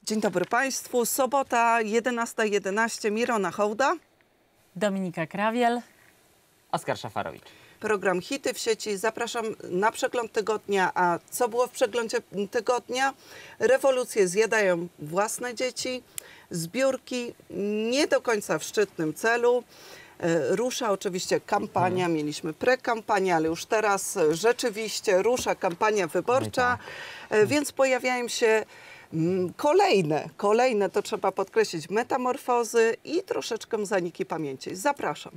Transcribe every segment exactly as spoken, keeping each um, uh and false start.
Dzień dobry Państwu. Sobota, jedenasta jedenaście. Mirona Hołda. Dominika Krawiel. Oskar Szafarowicz. Program Hity w sieci. Zapraszam na przegląd tygodnia. A co było w przeglądzie tygodnia? Rewolucje zjadają własne dzieci. Zbiórki nie do końca w szczytnym celu. Rusza oczywiście kampania, hmm. mieliśmy prekampanię, ale już teraz rzeczywiście rusza kampania wyborcza, hmm. więc pojawiają się kolejne, kolejne, to trzeba podkreślić, metamorfozy i troszeczkę zaniki pamięci. Zapraszam.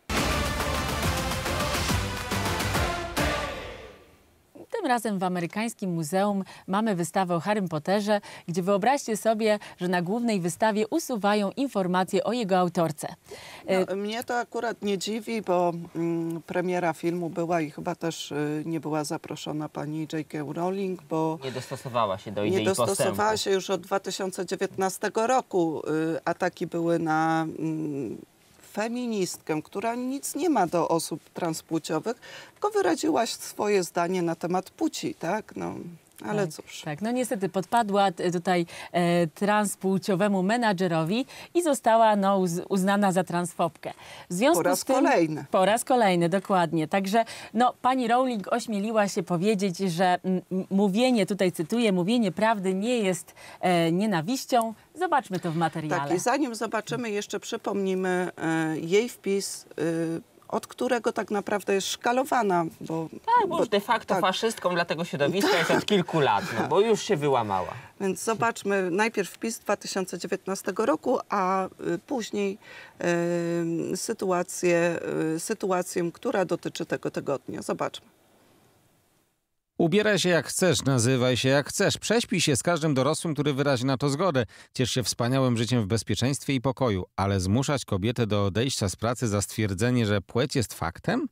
Tym razem w amerykańskim muzeum mamy wystawę o Harrym Potterze, gdzie wyobraźcie sobie, że na głównej wystawie usuwają informacje o jego autorce. No, mnie to akurat nie dziwi, bo mm, premiera filmu była i chyba też y, nie była zaproszona pani J K Rowling, bo nie dostosowała się do idei Nie dostosowała postępu. się już od dwa tysiące dziewiętnastego roku. Y, ataki były na y, feministkę, która nic nie ma do osób transpłciowych, tylko wyraziła swoje zdanie na temat płci, tak? No, ale tak, cóż. Tak, no niestety podpadła tutaj e, transpłciowemu menadżerowi i została no, uz, uznana za transfobkę. W związku po raz z tym, kolejny. Po raz kolejny, dokładnie. Także no, pani Rowling ośmieliła się powiedzieć, że m, mówienie, tutaj cytuję, mówienie prawdy nie jest e, nienawiścią. Zobaczmy to w materiale. Tak, i zanim zobaczymy, jeszcze przypomnimy e, jej wpis, e, od którego tak naprawdę jest szkalowana. Bo, tak, bo już de facto tak. faszystką dla tego środowiska jest od kilku lat, no, bo już się wyłamała. Więc zobaczmy najpierw wpis dwa tysiące dziewiętnastego roku, a y, później y, sytuację, y, sytuację, która dotyczy tego tygodnia. Zobaczmy. Ubieraj się jak chcesz, nazywaj się jak chcesz, prześpij się z każdym dorosłym, który wyrazi na to zgodę. Ciesz się wspaniałym życiem w bezpieczeństwie i pokoju, ale zmuszać kobietę do odejścia z pracy za stwierdzenie, że płeć jest faktem?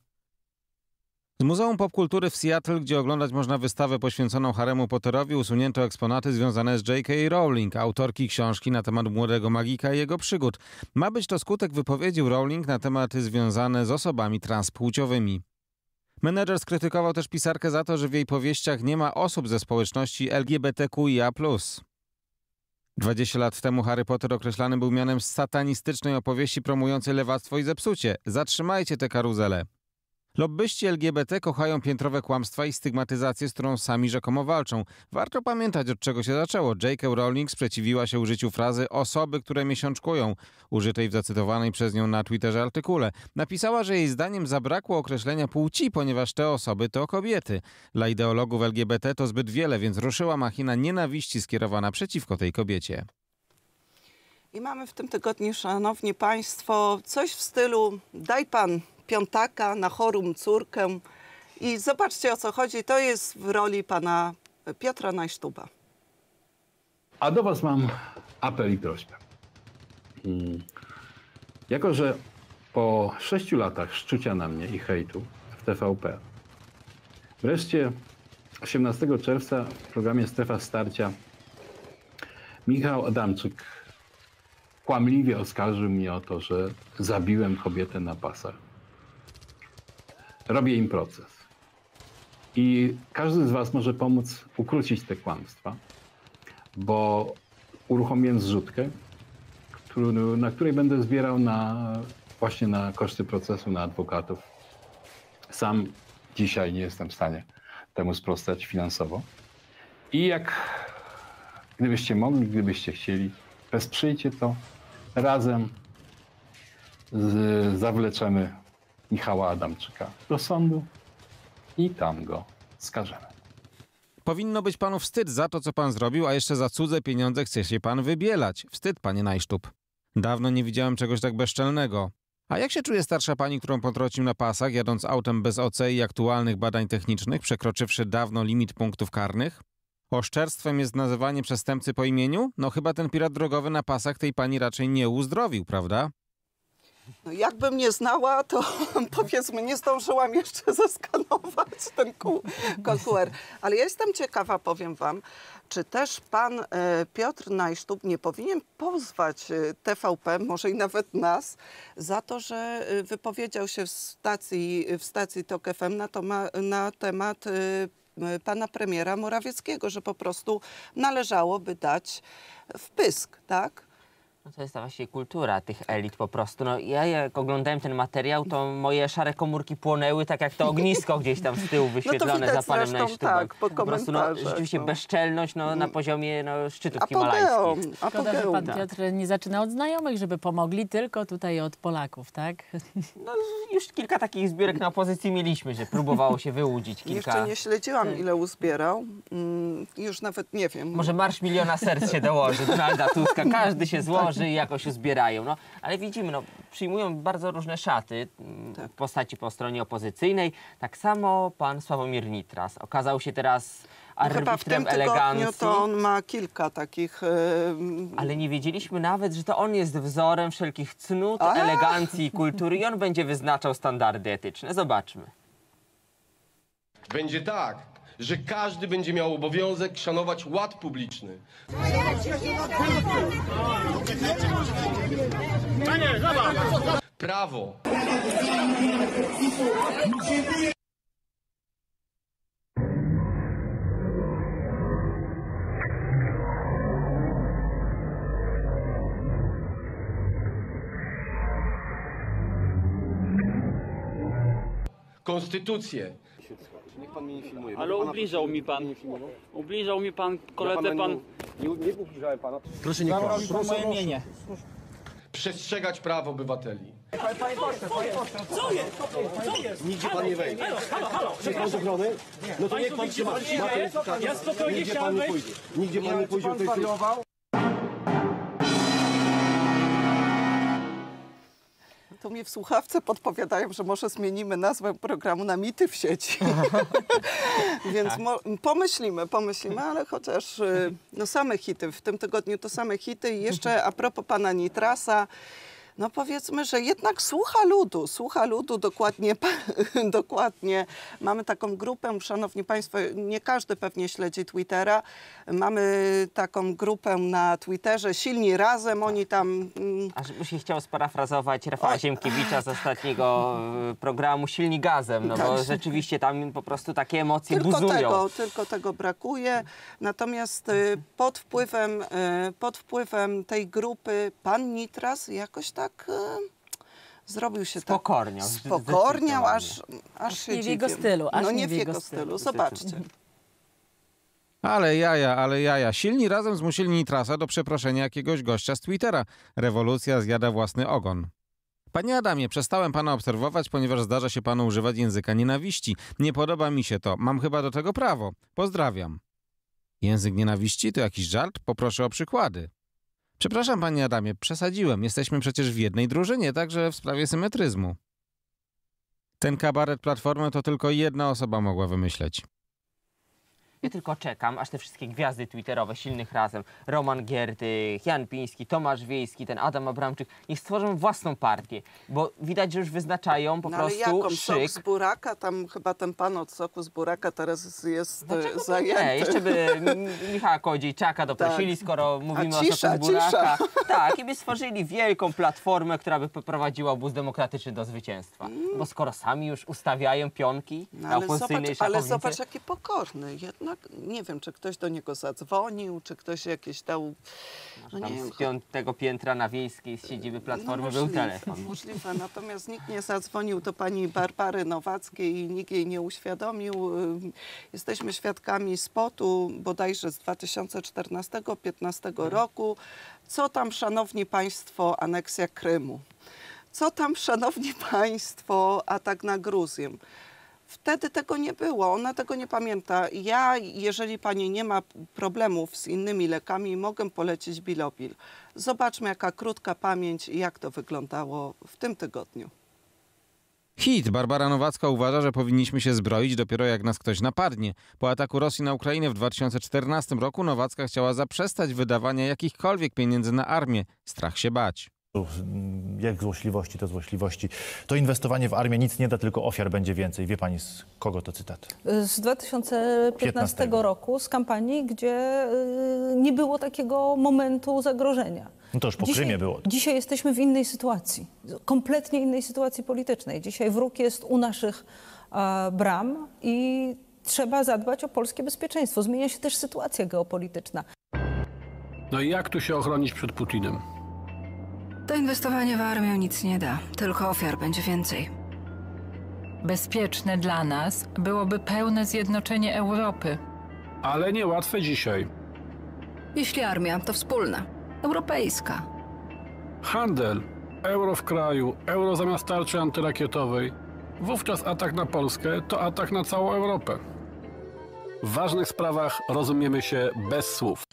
Z Muzeum Popkultury w Seattle, gdzie oglądać można wystawę poświęconą Harrymu Potterowi, usunięto eksponaty związane z J K Rowling, autorki książki na temat młodego magika i jego przygód. Ma być to skutek wypowiedzi Rowling na tematy związane z osobami transpłciowymi. Menedżer skrytykował też pisarkę za to, że w jej powieściach nie ma osób ze społeczności L G B T Q I A plus. dwadzieścia lat temu Harry Potter określany był mianem satanistycznej opowieści promującej lewactwo i zepsucie. Zatrzymajcie tę karuzelę. Lobbyści L G B T kochają piętrowe kłamstwa i stygmatyzację, z którą sami rzekomo walczą. Warto pamiętać, od czego się zaczęło. J K Rowling sprzeciwiła się użyciu frazy osoby, które miesiączkują, użytej w zacytowanej przez nią na Twitterze artykule. Napisała, że jej zdaniem zabrakło określenia płci, ponieważ te osoby to kobiety. Dla ideologów L G B T to zbyt wiele, więc ruszyła machina nienawiści skierowana przeciwko tej kobiecie. I mamy w tym tygodniu, szanowni państwo, coś w stylu daj pan piątaka na chorą córkę i zobaczcie, o co chodzi. To jest w roli pana Piotra Najsztuba. A do was mam apel i prośbę. Hmm. Jako że po sześciu latach szczucia na mnie i hejtu w T V P, wreszcie osiemnastego czerwca w programie Strefa Starcia Michał Adamczyk kłamliwie oskarżył mnie o to, że zabiłem kobietę na pasach. Robię im proces. I każdy z was może pomóc ukrócić te kłamstwa, bo uruchomiłem zrzutkę, który, na której będę zbierał na, właśnie na koszty procesu, na adwokatów. Sam dzisiaj nie jestem w stanie temu sprostać finansowo. I jak gdybyście mogli, gdybyście chcieli, wesprzyjcie to, razem z, zawleczemy Michała Adamczyka do sądu i tam go skażemy. Powinno być panu wstyd za to, co pan zrobił, a jeszcze za cudze pieniądze chce się pan wybielać. Wstyd, panie Najsztub. Dawno nie widziałem czegoś tak bezczelnego. A jak się czuje starsza pani, którą potrącił na pasach, jadąc autem bez O C i aktualnych badań technicznych, przekroczywszy dawno limit punktów karnych? Oszczerstwem jest nazywanie przestępcy po imieniu? No chyba ten pirat drogowy na pasach tej pani raczej nie uzdrowił, prawda? No, jakbym nie znała, to powiedzmy, nie zdążyłam jeszcze zeskanować ten Q R. Ale ja jestem ciekawa, powiem wam, czy też pan e, Piotr Najsztub nie powinien pozwać e, T V P, może i nawet nas, za to, że e, wypowiedział się w stacji, w stacji Tok F M na, toma, na temat e, y, pana premiera Morawieckiego, że po prostu należałoby dać wpysk, tak? No to jest ta właśnie kultura tych elit po prostu. No, ja jak oglądałem ten materiał, to moje szare komórki płonęły tak jak to ognisko gdzieś tam z tyłu wyświetlone widać za panem zresztą, Najsztybem. tak, po po prostu no, komentarzach, rzeczywiście no. bezczelność no, na poziomie no, szczytów Apogeum, himalajskich. Szkoda, że apogeum. pan Piotr nie zaczyna od znajomych, żeby pomogli, tylko tutaj od Polaków, tak? No, już kilka takich zbiórek na opozycji mieliśmy, że próbowało się wyłudzić kilka. Jeszcze nie śledziłam, ile uzbierał. Mm, już nawet nie wiem. Może Marsz Miliona Serc się dołoży, Donalda Tuska, każdy się złoży i jakoś uzbierają. No, ale widzimy, no, przyjmują bardzo różne szaty mm, w postaci po stronie opozycyjnej. Tak samo pan Sławomir Nitras okazał się teraz Chyba w tym arbitrem tygodniu elegancji. to on ma kilka takich... Yy, Ale nie wiedzieliśmy nawet, że to on jest wzorem wszelkich cnót, A! elegancji i kultury i on będzie wyznaczał standardy etyczne. Zobaczmy. Będzie tak, że każdy będzie miał obowiązek szanować ład publiczny. Prawo. Konstytucję. Ale ubliżał mi pan. Ubliżał mi pan, koledze pan. Nie, nie ubliżałem pana. Proszę nie kłamać. Pan moje mienie. Przestrzegać praw obywateli. Nigdzie pan nie wejdzie. Czy pan z ochrony? No to niech pan trzyma. Ja spokojnie Nigdzie pan nie pójdzie. Nigdzie pan nie pójdzie w tej chwili. To mi w słuchawce podpowiadają, że może zmienimy nazwę programu na Mity w sieci. Więc mo- pomyślimy, pomyślimy, ale chociaż y, no same hity, w tym tygodniu to same hity. I jeszcze a propos pana Nitrasa, no powiedzmy, że jednak słucha ludu, słucha ludu dokładnie, dokładnie. Mamy taką grupę, szanowni państwo, nie każdy pewnie śledzi Twittera. Mamy taką grupę na Twitterze, Silni Razem, oni tam... Mm, A żeby się chciał sparafrazować Rafała Oj. Ziemkiewicza z ostatniego e, programu Silni Gazem, no bo Tak. rzeczywiście tam po prostu takie emocje Tylko buzują. tego, tylko tego brakuje. Natomiast y, pod wpływem, y, pod wpływem tej grupy pan Nitras jakoś tak y, zrobił się Spokorniał, tak... Spokorniał, aż, aż się nie w jego dziwię. stylu, aż No nie w jego stylu, stylu. zobaczcie. Ale jaja, ale jaja. Silni razem zmusili Nitrasa do przeproszenia jakiegoś gościa z Twittera. Rewolucja zjada własny ogon. Panie Adamie, przestałem pana obserwować, ponieważ zdarza się panu używać języka nienawiści. Nie podoba mi się to. Mam chyba do tego prawo. Pozdrawiam. Język nienawiści to jakiś żart? Poproszę o przykłady. Przepraszam, panie Adamie, przesadziłem. Jesteśmy przecież w jednej drużynie, także w sprawie symetryzmu. Ten kabaret Platformy to tylko jedna osoba mogła wymyśleć. Ja tylko czekam, aż te wszystkie gwiazdy twitterowe Silnych Razem, Roman Giertych, Jan Piński, Tomasz Wiejski, ten Adam Abramczyk, niech stworzą własną partię, bo widać, że już wyznaczają po No ale prostu jaką? Sok szyk. z buraka? Tam chyba ten pan od soku z buraka teraz jest Dlaczego e, by zajęty. nie? Jeszcze by M- Michała Kołodziejczaka doprosili, Tak. skoro mówimy o cisza, soku z buraka. cisza. Tak, i by stworzyli wielką platformę, która by poprowadziła obóz demokratyczny do zwycięstwa. Bo skoro sami już ustawiają pionki No, na ale, opozycyjnej zobacz, ale szachownicy, zobacz, jaki pokorny. Jednak nie wiem, czy ktoś do niego zadzwonił, czy ktoś jakieś dał... No nie tam wiem, z piątego piętra na Wiejskiej z siedziby Platformy był możliwe, telefon. Możliwe, natomiast nikt nie zadzwonił do pani Barbary Nowackiej i nikt jej nie uświadomił. Ym, Jesteśmy świadkami spotu bodajże z dwa tysiące czternastego piętnastego roku. Co tam, szanowni państwo, aneksja Krymu? Co tam, szanowni państwo, atak na Gruzję? Wtedy tego nie było, ona tego nie pamięta. Ja, jeżeli pani nie ma problemów z innymi lekami, mogę polecić Bilobil. Zobaczmy, jaka krótka pamięć i jak to wyglądało w tym tygodniu. Hit. Barbara Nowacka uważa, że powinniśmy się zbroić dopiero jak nas ktoś napadnie. Po ataku Rosji na Ukrainę w dwa tysiące czternastym roku Nowacka chciała zaprzestać wydawania jakichkolwiek pieniędzy na armię. Strach się bać. Jak złośliwości to złośliwości. To inwestowanie w armię nic nie da, tylko ofiar będzie więcej. Wie pani, z kogo to cytat? Z dwa tysiące piętnastego roku, z kampanii, gdzie y, nie było takiego momentu zagrożenia. No to już po Dzisiaj, Krymie było. dzisiaj jesteśmy w innej sytuacji, kompletnie innej sytuacji politycznej. Dzisiaj wróg jest u naszych e, bram i trzeba zadbać o polskie bezpieczeństwo. Zmienia się też sytuacja geopolityczna. No i jak tu się ochronić przed Putinem? To inwestowanie w armię nic nie da, tylko ofiar będzie więcej. Bezpieczne dla nas byłoby pełne zjednoczenie Europy. Ale niełatwe dzisiaj. Jeśli armia, to wspólna, europejska. Handel. Euro w kraju, euro zamiast tarczy antyrakietowej. Wówczas atak na Polskę to atak na całą Europę. W ważnych sprawach rozumiemy się bez słów.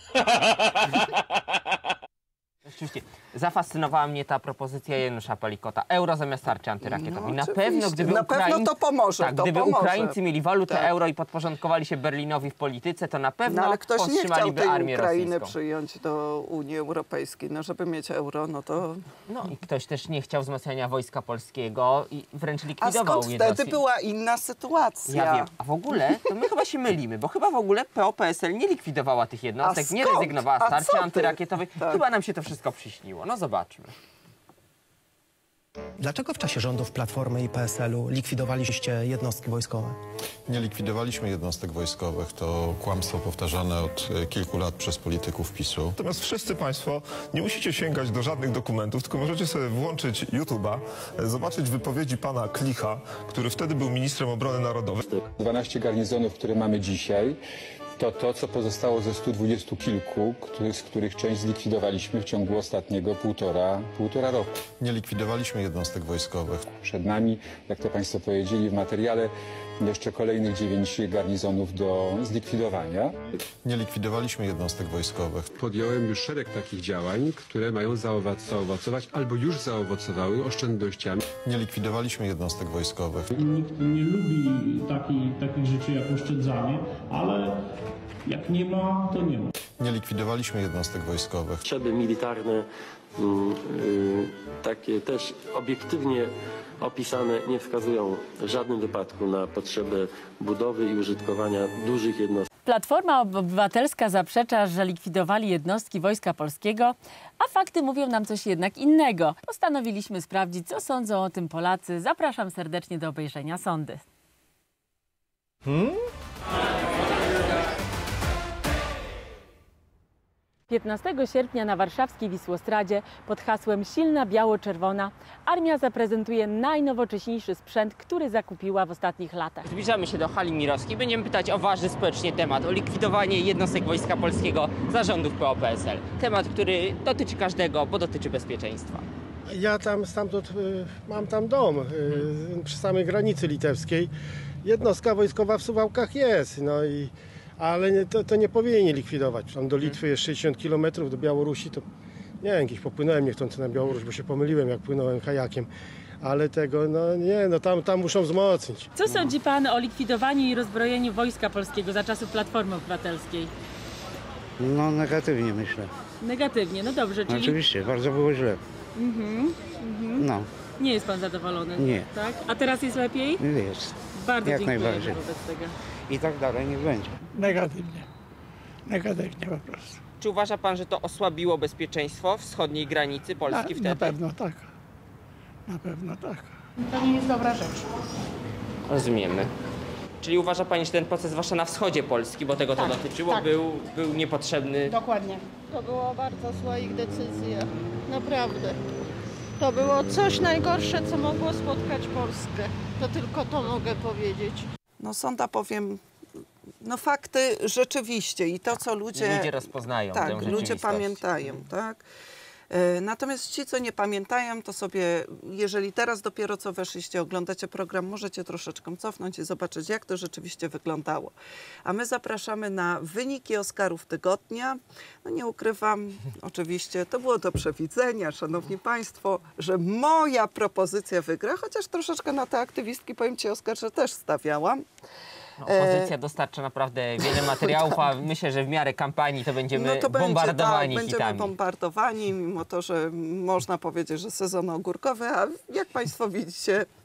Oczywiście. Zafascynowała mnie ta propozycja Janusza Palikota. Euro zamiast tarczy antyrakietowej. No, na pewno, gdyby, na Ukraiń... pewno to pomoże. tak, to gdyby pomoże. Ukraińcy mieli walutę tak. euro i podporządkowali się Berlinowi w polityce, to na pewno no, ale ktoś nie chciał powstrzymaliby tej armię Ukrainy rosyjską. przyjąć do Unii Europejskiej. No, żeby mieć euro, no to... No i ktoś też nie chciał wzmacniania wojska polskiego i wręcz A likwidował skąd jednostki. wtedy była inna sytuacja? Ja wiem, a w ogóle to my chyba się mylimy, bo chyba w ogóle P O P S L nie likwidowała tych jednostek, nie skąd? rezygnowała z A tarczy co ty? antyrakietowej. Tak. Chyba nam się to wszystko przyśniło. No zobaczmy. Dlaczego w czasie rządów Platformy i P S L-u likwidowaliście jednostki wojskowe? Nie likwidowaliśmy jednostek wojskowych. To kłamstwo powtarzane od kilku lat przez polityków PiSu. Natomiast wszyscy Państwo nie musicie sięgać do żadnych dokumentów, tylko możecie sobie włączyć YouTube'a, zobaczyć wypowiedzi pana Klicha, który wtedy był ministrem obrony narodowej. dwanaście garnizonów, które mamy dzisiaj, to to, co pozostało ze stu dwudziestu kilku, który, z których część zlikwidowaliśmy w ciągu ostatniego półtora, półtora roku. Nie likwidowaliśmy jednostek wojskowych. Przed nami, jak to Państwo powiedzieli w materiale, jeszcze kolejnych dziewięć garnizonów do zlikwidowania. Nie likwidowaliśmy jednostek wojskowych. Podjąłem już szereg takich działań, które mają zaowocować albo już zaowocowały oszczędnościami. Nie likwidowaliśmy jednostek wojskowych. Nikt nie lubi taki, takich rzeczy jak oszczędzanie, ale jak nie ma, to nie ma. Nie likwidowaliśmy jednostek wojskowych. Potrzeby militarne, yy, takie też obiektywnie opisane, nie wskazują w żadnym wypadku na potrzebę budowy i użytkowania dużych jednostek. Platforma Obywatelska zaprzecza, że likwidowali jednostki Wojska Polskiego, a fakty mówią nam coś jednak innego. Postanowiliśmy sprawdzić, co sądzą o tym Polacy. Zapraszam serdecznie do obejrzenia sądy. Hmm? piętnastego sierpnia na warszawskiej Wisłostradzie pod hasłem Silna Biało-Czerwona armia zaprezentuje najnowocześniejszy sprzęt, który zakupiła w ostatnich latach. Zbliżamy się do hali Mirowskiej. Będziemy pytać o ważny społecznie temat, o likwidowanie jednostek Wojska Polskiego za rządów P O P S L. Temat, który dotyczy każdego, bo dotyczy bezpieczeństwa. Ja tam stamtąd y, mam tam dom y, przy samej granicy litewskiej. Jednostka wojskowa w Suwałkach jest, no i ale nie, to, to nie powinni likwidować. Tam do Litwy jest sześćdziesiąt kilometrów, do Białorusi to nie wiem, gdzieś popłynąłem niechcący na Białoruś, bo się pomyliłem, jak płynąłem kajakiem. Ale tego, no nie, no tam, tam muszą wzmocnić. Co sądzi pan o likwidowaniu i rozbrojeniu Wojska Polskiego za czasów Platformy Obywatelskiej? No negatywnie myślę. Negatywnie, no dobrze, czyli... Oczywiście, bardzo było źle. Mhm, mhm. No. Nie jest pan zadowolony? Nie. Tak? A teraz jest lepiej? Jest. Bardzo Jak dziękuję najbardziej. wobec tego. I tak dalej niech będzie. Negatywnie. Negatywnie po prostu. Czy uważa pan, że to osłabiło bezpieczeństwo wschodniej granicy Polski na, wtedy? Na pewno tak. Na pewno tak. To nie jest dobra rzecz. Rozumiemy. Czyli uważa pani, że ten proces, zwłaszcza na wschodzie Polski, bo tego Tak, to dotyczyło, tak. był, był niepotrzebny? Dokładnie. To była bardzo zła ich decyzja. Naprawdę. To było coś najgorsze, co mogło spotkać Polskę. To tylko to mogę powiedzieć. No sąda powiem, no fakty rzeczywiście i to, co ludzie... Ludzie rozpoznają tę Tak, ludzie rzeczywistość. pamiętają, tak. E, Natomiast ci, co nie pamiętają, to sobie, jeżeli teraz dopiero co weszliście, oglądacie program, możecie troszeczkę cofnąć i zobaczyć, jak to rzeczywiście wyglądało. A my zapraszamy na wyniki Oscarów tygodnia. No nie ukrywam, oczywiście, to było do przewidzenia, szanowni państwo, że moja propozycja wygra, chociaż troszeczkę na te aktywistki, powiem ci, Oskar, że też stawiałam. No, opozycja dostarcza naprawdę wiele materiałów, a myślę, że w miarę kampanii to będziemy no to bombardowani będzie, tak, hitami. będziemy bombardowani, mimo to, że można powiedzieć, że sezon ogórkowy, a jak państwo widzicie,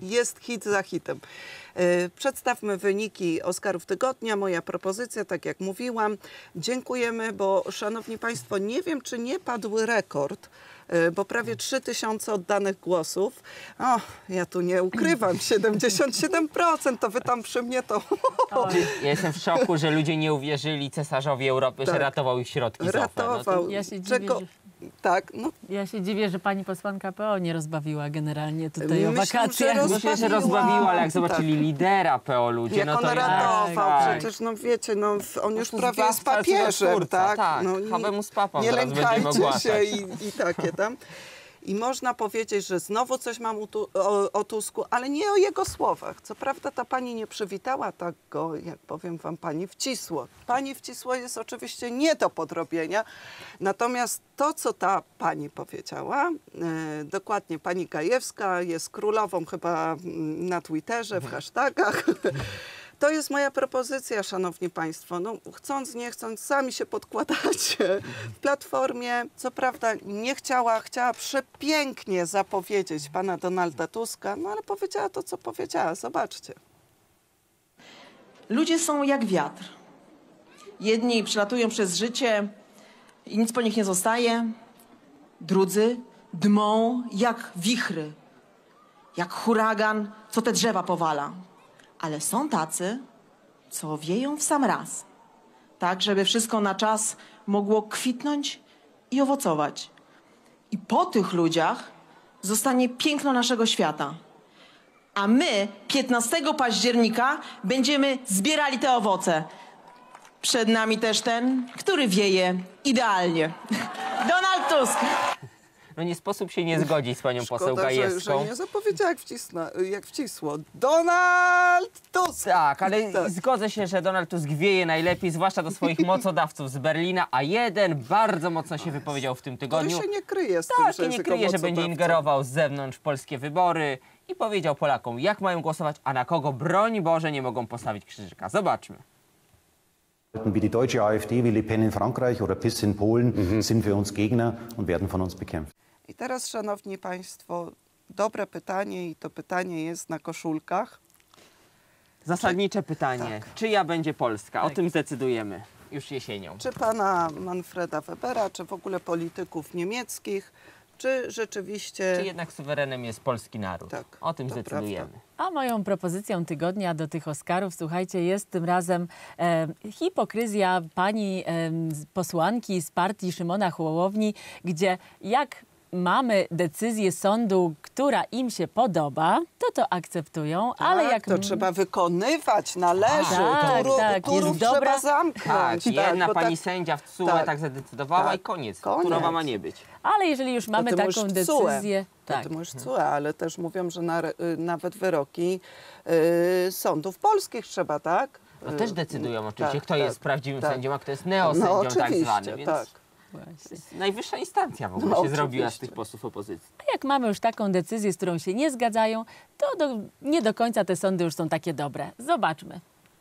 jest hit za hitem. E, Przedstawmy wyniki Oscarów tygodnia. Moja propozycja, tak jak mówiłam. Dziękujemy, bo szanowni państwo, nie wiem, czy nie padł rekord, e, bo prawie trzy tysiące oddanych głosów. O, ja tu nie ukrywam, siedemdziesiąt siedem procent, to wy tam przy mnie to... Ja jestem w szoku, że ludzie nie uwierzyli cesarzowi Europy, Tak. że ratował ich środki z O F E. Ratował. No to... Ja się dziwię, Czego... że... Tak, no. Ja się dziwię, że pani posłanka P O nie rozbawiła generalnie tutaj o Myślę, wakacjach. że Myślę, że rozbawiła, ale jak zobaczyli Tak. lidera P O ludzie, Jak no on to ratował, tak. przecież no wiecie, no, on już to prawie jest zbawca, papieżem, twórca, tak? tak. No, nie, Habemus papam nie zaraz będziemy lękajcie ogłaszać. się i, i takie tam. I można powiedzieć, że znowu coś mam u tu, o, o Tusku, ale nie o jego słowach. Co prawda ta pani nie przywitała tak go, jak powiem wam, pani Wcisło. Pani Wcisło jest oczywiście nie do podrobienia. Natomiast to, co ta pani powiedziała, e, dokładnie pani Gajewska jest królową chyba na Twitterze, w hashtagach. To jest moja propozycja, szanowni państwo. No, chcąc, nie chcąc, sami się podkładacie. W Platformie, co prawda, nie chciała, chciała przepięknie zapowiedzieć pana Donalda Tuska, no ale powiedziała to, co powiedziała. Zobaczcie. Ludzie są jak wiatr. Jedni przelatują przez życie i nic po nich nie zostaje. Drudzy dmą jak wichry, jak huragan, co te drzewa powala. Ale są tacy, co wieją w sam raz. Tak, żeby wszystko na czas mogło kwitnąć i owocować. I po tych ludziach zostanie piękno naszego świata. A my piętnastego października będziemy zbierali te owoce. Przed nami też ten, który wieje idealnie. Donald Tusk. No nie sposób się nie zgodzić z panią poseł Szkoda, że, Gajewską. że nie zapowiedziała jak, wcisna, jak wcisło. Donald Tusk! Tak, ale Tak. zgodzę się, że Donald Tusk wieje najlepiej, zwłaszcza do swoich mocodawców z Berlina, a jeden bardzo mocno się wypowiedział w tym tygodniu. Który się nie kryje z tym, Tak, że i jest nie jego kryje, że będzie mocodawcą. ingerował z zewnątrz w polskie wybory i powiedział Polakom, jak mają głosować, a na kogo, broń Boże, nie mogą postawić krzyżyka. Zobaczmy. Wie die deutsche AfD, wie Le Pen in Frankreich oder PiS in Polen sind für uns Gegner und werden von uns bekämpft. I teraz, szanowni państwo, dobre pytanie i to pytanie jest na koszulkach. Zasadnicze pytanie, Tak. czyja będzie Polska? O Tak. tym zdecydujemy już jesienią. Czy pana Manfreda Webera, czy w ogóle polityków niemieckich, czy rzeczywiście... Czy jednak suwerenem jest polski naród? Tak, o tym to zdecydujemy. prawda. A moją propozycją tygodnia do tych Oscarów, słuchajcie, jest tym razem e, hipokryzja pani e, posłanki z partii Szymona Hołowni, gdzie jak mamy decyzję sądu, która im się podoba, to to akceptują, ale Tak, jak... to trzeba wykonywać, należy. Tak, Turu, tak, turów jest trzeba dobra- zamknąć. Tak, jedna bo pani tak- sędzia w C U E tak, tak, zadecydowała tak. i koniec. Koniec. Turowa ma nie być. Ale jeżeli już mamy to ty taką mówisz C U E. decyzję... To Tak. ty mówisz C U E, ale też mówią, że na, y, nawet wyroki y, sądów polskich trzeba, tak? No też decydują oczywiście, tak, kto tak, jest prawdziwym tak. sędzią, a kto jest neosędzią No, tak oczywiście, zwany. Więc tak. to jest najwyższa instancja w ogóle No, się oczywiście. zrobiła z tych posłów opozycji. A jak mamy już taką decyzję, z którą się nie zgadzają, to do, nie do końca te sądy już są takie dobre. Zobaczmy.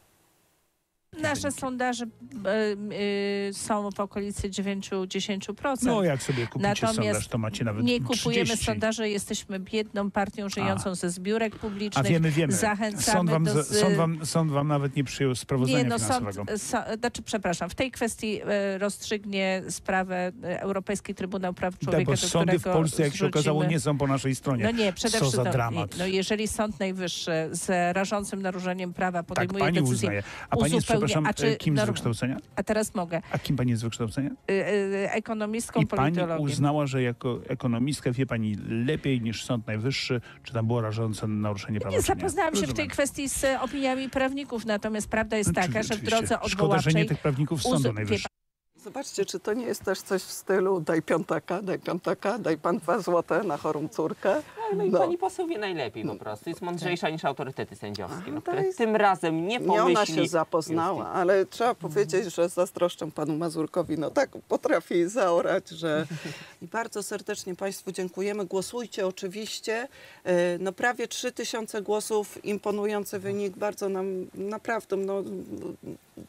Nasze sondaże y, y, są w okolicy dziewięć do dziesięciu procent. No jak sobie kupicie Natomiast sondaż, to macie nawet nie kupujemy trzydzieści. sondaży, jesteśmy biedną partią żyjącą A. ze zbiórek A publicznych. wiemy, wiemy. Zachęcamy Sąd wam, do... z- sąd, wam, sąd wam nawet nie przyjął sprawozdania Nie, no finansowego. sąd, so, znaczy, przepraszam, w tej kwestii e, rozstrzygnie sprawę e, Europejski Trybunał Praw Tak, Człowieka, bo do sądy w którego Polsce, jak się zwrócimy- okazało, nie są po naszej stronie. No nie, przede Co wszystkim, za no, dramat. no jeżeli Sąd Najwyższy z rażącym naruszeniem prawa Tak, podejmuje pani decyzję, uznaje. A pani jest, uzupełnia- przepraszam, a czy kim z norm- wykształcenia? A teraz mogę. A kim pani jest z wykształcenia? Y, y, ekonomistką, I pani politologiem. uznała, że jako ekonomistka wie pani lepiej niż Sąd Najwyższy, czy tam było rażące naruszenie prawa, Nie czy nie? zapoznałam się w tej Rozumiem. kwestii z opiniami prawników, natomiast prawda jest Oczy- taka, że w oczywiście. drodze Szkoda, odwoławczej... że nie tych prawników z Sądu uzu- wie Najwyższego. Zobaczcie, czy to nie jest też coś w stylu daj piątaka, daj piątaka, daj pan dwa złote na chorą córkę. No i No. pani poseł wie najlepiej po prostu. Jest mądrzejsza niż autorytety sędziowskie, no, to które jest- tym razem nie Nie pomyśli. ona się zapoznała, ale trzeba powiedzieć, że zazdroszczę panu Mazurkowi. No tak potrafi zaorać, że... I bardzo serdecznie państwu dziękujemy. Głosujcie oczywiście. E, No prawie trzy tysiące głosów, imponujący wynik. Bardzo nam naprawdę no,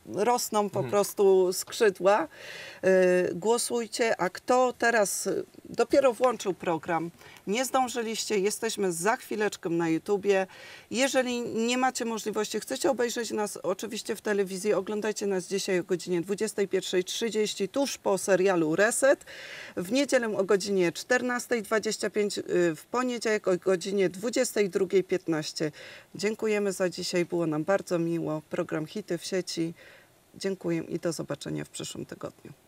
rosną po prostu skrzydła. E, Głosujcie. A kto teraz dopiero włączył program, nie zdążyliście, jesteśmy za chwileczkę na YouTubie. Jeżeli nie macie możliwości, chcecie obejrzeć nas oczywiście w telewizji, oglądajcie nas dzisiaj o godzinie dwudziestej pierwszej trzydzieści, tuż po serialu Reset. W niedzielę o godzinie czternastej dwadzieścia pięć, w poniedziałek o godzinie dwudziestej drugiej piętnaście. Dziękujemy za dzisiaj, było nam bardzo miło. Program Hity w sieci. Dziękuję i do zobaczenia w przyszłym tygodniu.